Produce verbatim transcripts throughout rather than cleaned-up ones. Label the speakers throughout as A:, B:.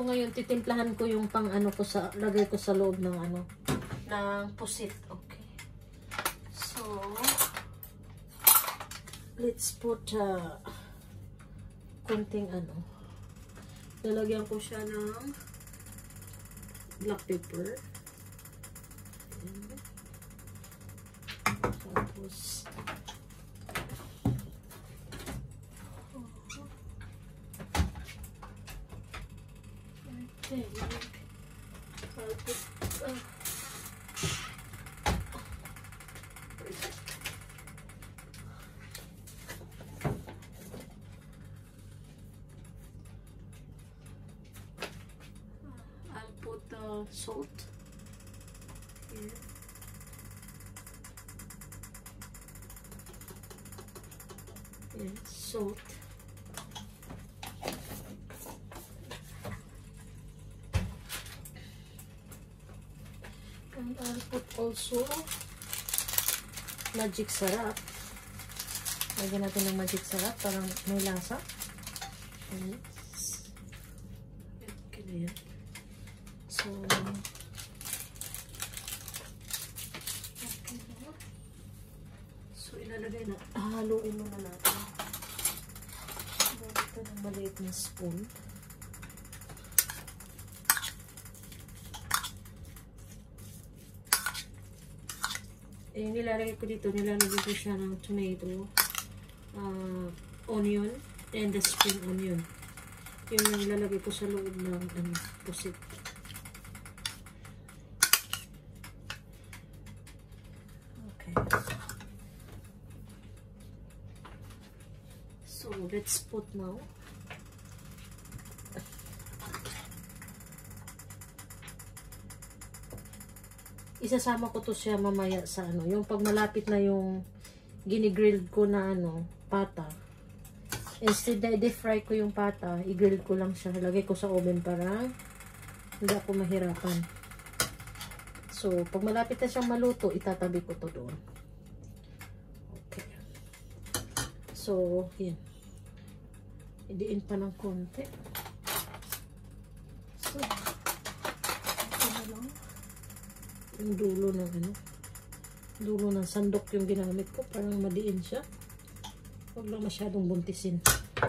A: ngayon, titimplahan ko yung pang ano ko sa, lagay ko sa loob ng ano, ng pusit. Okay. So, let's put uh, konting ano. Lalagyan ko siya ng black pepper. Tapos, okay. I'll put, uh, I'll put uh, salt here. Yes, salt. And I'll put also magic sarap. Lagyan natin ng magic sarap parang may lasa. Yes. Okay na yan. So, okay na. So, ilalagay na. Haluin muna natin. Ito ng maliit na spoon. Eh, nilalagay ko dito, nilalagay ko siya ng tomato, uh, onion, and the spring onion. Yun yung nilalagay ko sa loob ng um, pusit. Okay. So, let's put now. Isasama ko to siya mamaya sa ano, yung pag malapit na yung ginigrilled ko na ano, pata. Instead na i-deep fry ko yung pata, i-grill ko lang siya. Lagay ko sa oven para hindi ako mahirapan. So, pag malapit na siyang maluto, itatabi ko to doon. Okay. So, yan. Idiin pa ng konti. So, yung dulo ng ano, dulo ng sandok yung ginamit ko, parang madiin siya. Huwag lang masyadong buntisin,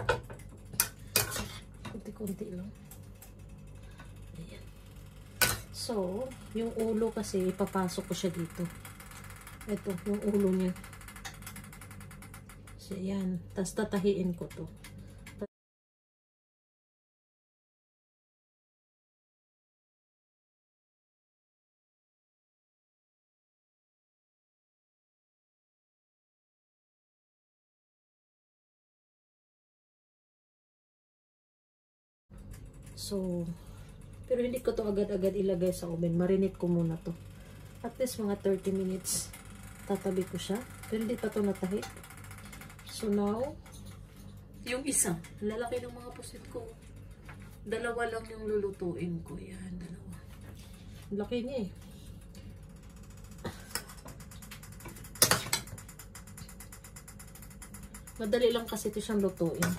A: kunti-kunti lang. Ayan. So, yung ulo kasi ipapasok ko siya dito. Ito, yung ulo niya. So, ayan. Tapos tatahiin ko to. So, pero hindi ko to agad-agad ilagay sa oven. Marinate ko muna to. At least mga thirty minutes. Tatabi ko siya. Pero hindi pa to natahi. So now, yung isa. Lalaki ng mga pusit ko. Dalawa lang yung lulutuin ko. Yan, dalawa. Laki niya eh. Madali lang kasi ito siyang lutuin.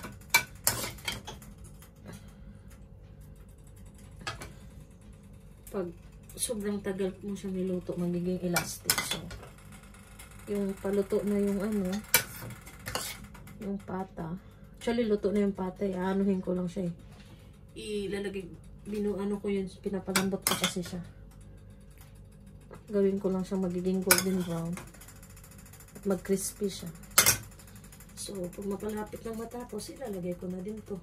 A: Pag sobrang tagal mo siyang niluto, magiging elastic. So, yung paluto na yung ano, yung pata. Actually, luto na yung pata. Aanuhin ko lang siya eh. Ilalagay, binuano ko yun, pinapalambot ko kasi siya. Gawin ko lang siya magiging golden brown. At mag-crispy siya. So, pag mapalapit ng matapos, ilalagay ko na din to.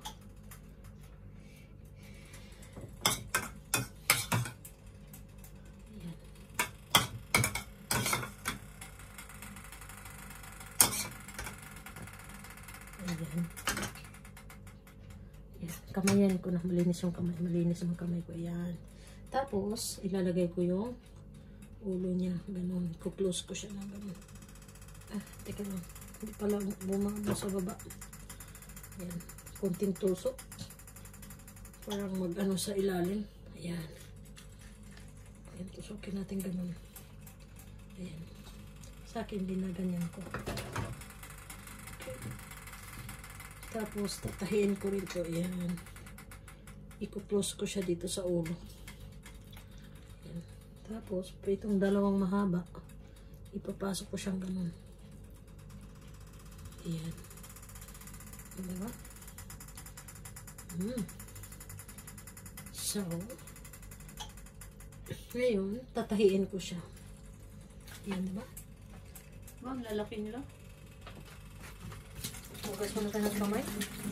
A: Ayan. Ayan. Kamayan ko na. Malinis yung kamay. Malinis yung kamay ko. Ayan. Tapos, ilalagay ko yung ulo niya. Ganon. Kuklose ko siya ng ganon. Ah, teka lang. Hindi pala bumaba sa baba. Ayan. Kunting tusok. Parang mag-ano sa ilalim. Ayan. Ayan. Tusokin natin ganon. Ayan. Sa akin din na ganyan ko. Okay. Tapos, tatahiin ko rin ito. Ayan. i-close ko siya dito sa ulo. Ayan. Tapos, itong dalawang mahaba, ipapasok ko siyang ganun. Ayan. Diba? Hmm. So, ngayon, tatahiin ko siya. Ayan, diba? Diba, ang lalaki nila. Hugas mo na tayo ng kamay.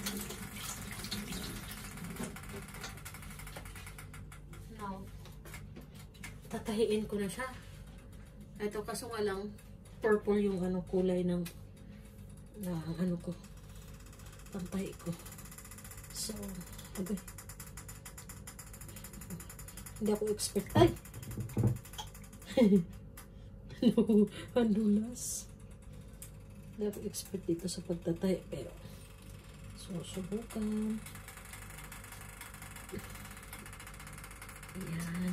A: Now, tatahiin ko na siya. Ito, kaso nga lang, purple yung ano, kulay ng na ano ko, pantahi ko. So, okay. Hindi ako expect. Ay! No, handulas. Hindi ako expect dito sa pagtatahi, pero susubukan. Ayan.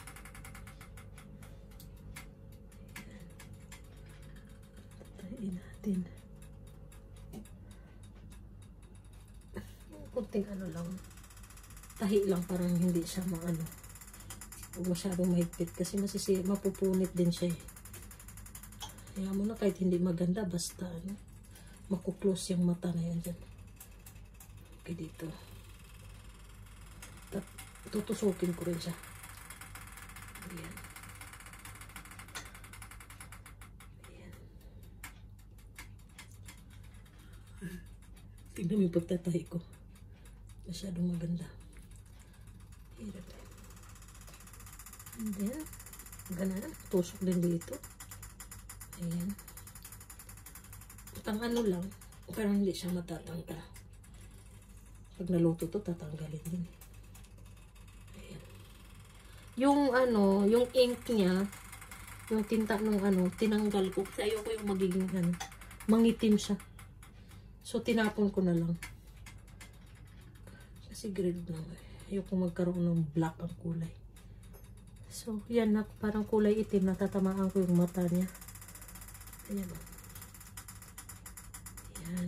A: Tatahiin natin. Kunting ano lang. Tahi lang, parang hindi siya maano. Huwag masyadong mahigpit kasi masisi, mapupunit din siya eh. Kaya mo na kahit hindi maganda, basta ano, makuklose yung mata na yan dyan. Okay, dito. Tap, tutusukin ko rin siya. Ayan. Ayan. Tingnan mo yung pagtatahi ko. Masyadong maganda. Hirap eh. And then, ganun. Tusok din dito. Ayan. Ang ano lang, parang hindi siya matatanggal. Pag naluto to, tatanggalin din. Ayan. Yung ano, yung ink niya, yung tinta ng ano, tinanggal ko. Kasi ayoko yung magiging ano, mangitim siya. So, tinapon ko na lang. Kasi grilled na eh. Ayoko magkaroon ng black ang kulay. So, yan na. Parang kulay itim. Natatamaan ko yung mata niya. Ayan o. Ayan.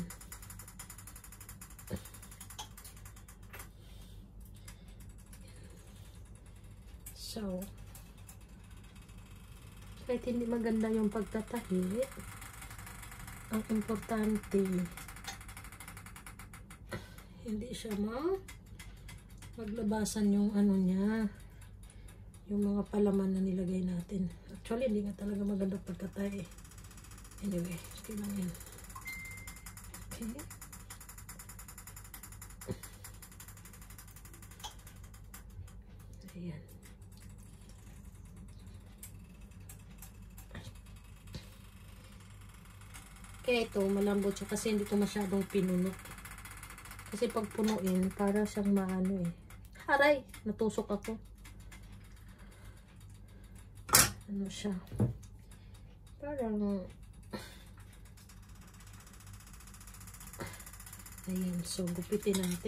A: So, kahit hindi maganda yung pagtatahi, ang importante, hindi siya ma maglabasan yung ano niya, yung mga palaman na nilagay natin. Actually, hindi nga talaga maganda pagkatay. Anyway, okay lang yan. Okay. Ayan. Kaya ito, malambot siya kasi hindi ko masyadong pinuno. Kasi pag punuin, para siyang maano eh. Haray! Natusok ako. Ano siya? Parang... Ayan. So, gupitin natin.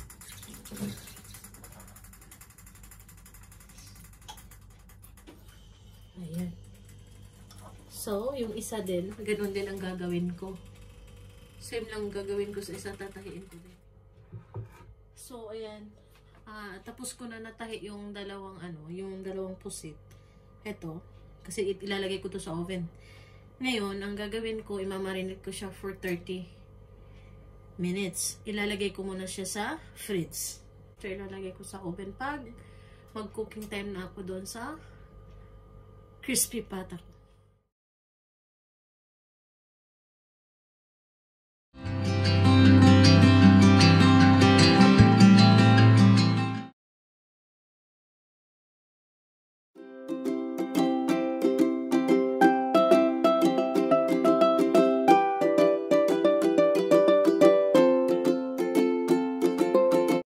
A: Ayan. So, yung isa din, ganun din ang gagawin ko. Same lang gagawin ko sa isa, tatahiin ko din. So, ayan. Ah, tapos ko na natahi yung dalawang ano, yung dalawang pusit. Ito, kasi ilalagay ko to sa oven. Ngayon, ang gagawin ko, imamarinate ko siya for thirty minutes. Ilalagay ko muna siya sa fridge. So, ilalagay ko sa oven pag mag-cooking time na ako doon sa crispy pata.